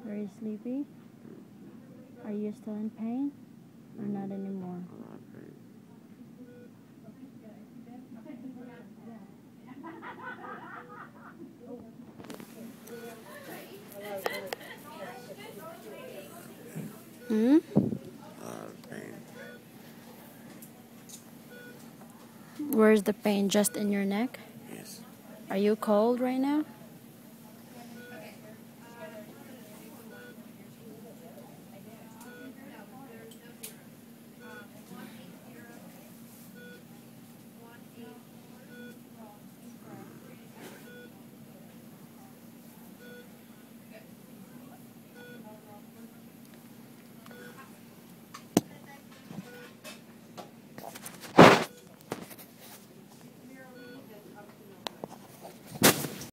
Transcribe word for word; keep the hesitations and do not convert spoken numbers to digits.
Very sleepy? Are you still in pain? Or not anymore? Hmm? Where's the pain? Just in your neck? Yes. Are you cold right now?